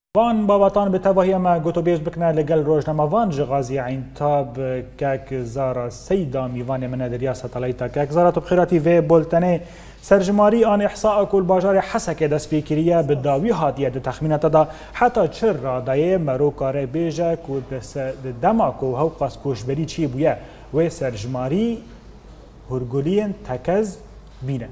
وان باباتان به تواهی ما گوتو بیش بکنه لگل روزنامه وان جغازی عین تاب که زارا سیدا میوان من دریا ساتلایتا که زارا تو بخیراتی و بولتنه سرجماری آن احصاء کل باجار حسک دست بیکریه به داوی هاتیه ده تخمینات دا حتی چر رادای مرو کاره بیجه که دماکو هاو قاس کوشبری چی بویه و سرجماری هرگولین تکز بینه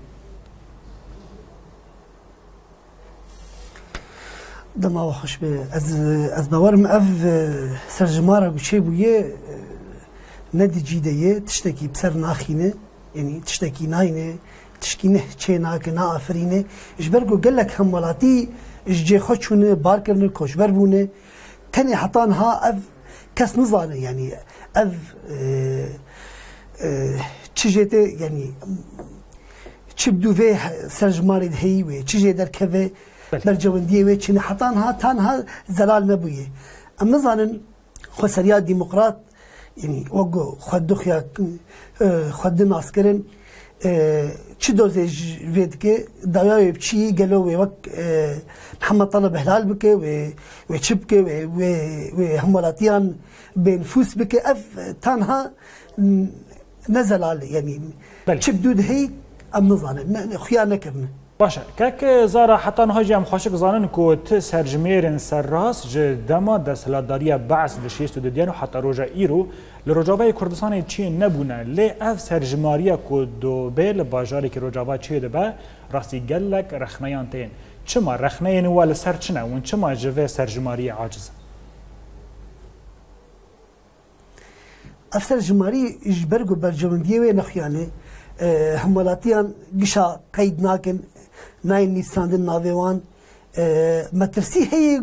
دما خوش به از باورم اف سرجمارا گوشه بویه ندی جیده تشتکی بسر ناخینه یعنی تشتکی ناینه تشکی نه چه ناک نا آفرینه اجبرگو گلک هم ولاتی اججه خوشونه بار کرنه کوشبر بونه تنی حتان ها اف کس نزانه یعنی اف چجته یعنی چه بدو به سرجماری دهی و چجه در که برجوندیه و چنین حتان ها تنها زلال نبویه اما زانن خسریات ديمقراط يعني وقو خد دخيا خد ناس كرن چه دوزه وید که دایای بچی گلو و محمد طلب هلال بکه و چه بکه و همولاتیان بنفوس بکه اف تنها نزل عليه يعني چه بدود هی ام نزانه خیار نکرنه باشه که زارا حتی نهاجی هم خوشک زانن که ت سرجمرین سرراس جدما دستلاداری بعض دشیست و دیانو حتی روجا ایرو لروجاوای کردستان چی نبونه لی اف سرجماریا که دو بیل باجاری که روجاوا چی دبه راستی گلک رخنیان تین چما رخنیان وال سر چنه و چما جوه سرجماری عاجز اف سرجماری اجبرگو برجوندیه و نخیانه همولاتیان گشا قید ناکن ناین نیستاندن ناویوان مترسی هی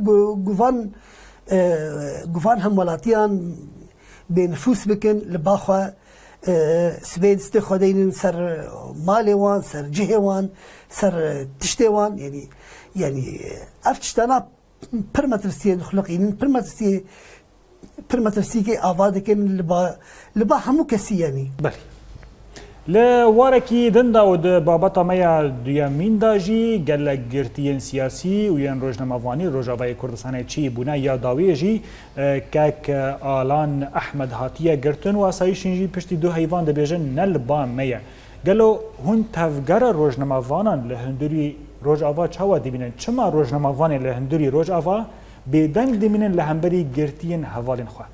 گوان همولاتیان به نفوس بکن لباخوا سبید است خودین سر مالوان سر جهوان سر تشتوان یعنی افتشتنا پر مترسی دخلقین پر مترسی که آواده کن لبا همو کسی یعنی بله لوارکی دندا و د بابتا میا دیامین داجی گل گرتین سیاسی و ین روزنامه‌وانی روجاوای کردستان چی بونه یا داوی جی که آلان احمد هاتیه گرتن و اسایشین جی پشتی دو حیوان دبیجن نل با میا گلو هون تفگر روزنامه‌وانان لهندری روجاوا چاوا دیبینن چما روزنامه‌وان لهندری روجاوا بدنگ دیبینن لهمبری گرتین حوالین خو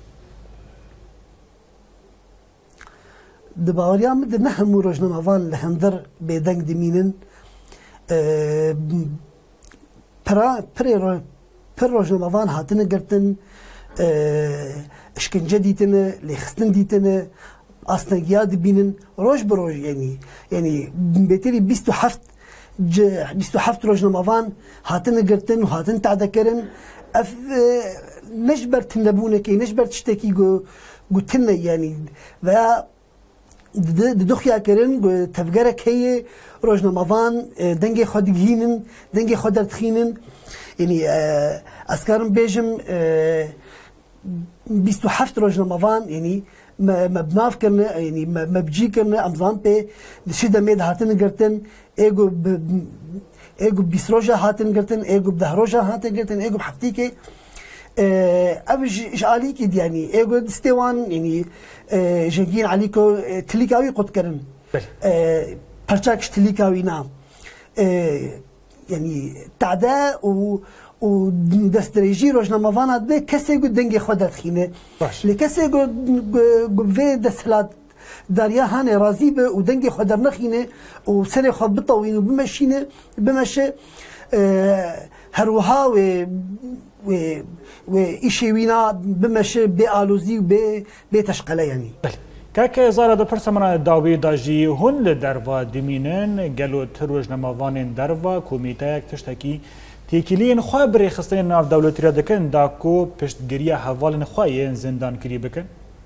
دباوریان مد نه همو روزنامه‌وان لهندر بدنگ دمینن پر روزنامه‌وان هاتنه گرتن اشکنجه دیتنه لخستن دیتنه اسنگیا دبینن روز بروز یعنی بهتری 27 روزنامه‌وان هاتنه گرتن و هاتن تعدا کرن اف نجبرت نبونه کی نجبرت تشتکی گوتنه یعنی و دخیا کرن تفکر کی روزنامه‌وان دنگ خود گینن دنگ خود درتخینن یعنی اسکارم بیشم 27 روزنامه‌وان یعنی مبناف کرنه یعنی مبجی کرنه امزان به دشیده مید هاتن گرتن ایگو 20 روزه هاتن گرتن ایگو 10 روزه هاتن گرتن ایگو هفته که أبج علي كده يعني إيجو دستوان يعني جنگين عليكو تليكاوي قد كرن برشاكش تليكاوي نعم يعني تعداء و دستريجي روزنامه‌وان به کسی گو دنگ خودت خینه لکسی گو في دستلات داریا هانه راضی به و دنگ خود نخینه و سر خود بطوین و بمشینه بمشه هروها و ایشی وینا بمشه به آلوزی و به تشقله یعنی که زارا د پرسمنا داوی داجی هون لدروا دمینن گلو روزنامه‌وان دروا کمیته یک تشتکی تیکیلین خواه بری خستین ناف دولتی را دکن دا کو پشتگیری حوالن خواهی زندان کری بکن؟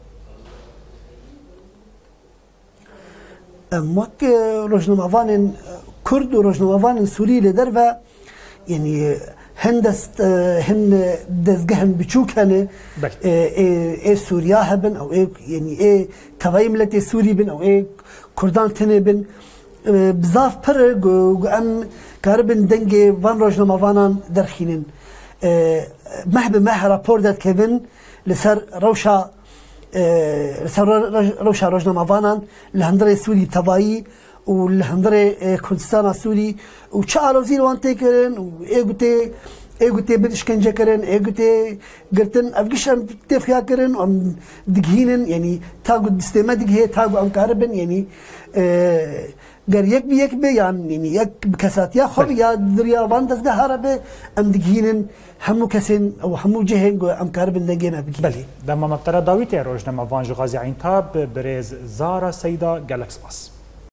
موک روزنامه‌وان کرد و روزنامه‌وان سوری لدروا یعنی هن دزگهن بچوک هنه ای سوریا هبن او ای توای ملت سوری بن او ای کردان تنه بن بزاف پر ام کاربن دنگ وان روزنامه‌وانان درخینن مه بمه راپور داد كيفن لسر روشا روشا روجنامه فانان لهندري سوري تبايي والهندري كردستان سوري وشعروا زيرو وان تيكرن ايغوتي بدشكنجه كرن ايغوتي قرتن افقشم تفيا كرن ام دقهينن يعني تاغو دستما دقهي تاغو ام كاربن يعني قال يك بي يعني يك بكسات يا خب يا دريا باندز ده هربه ام دقهينن همو كسين او همو جهن ام كاربن دنجينا بكي بله دما مبترا داويتي روجنامه فان غازي عين تاب بريز زارا سيدا جالكس باس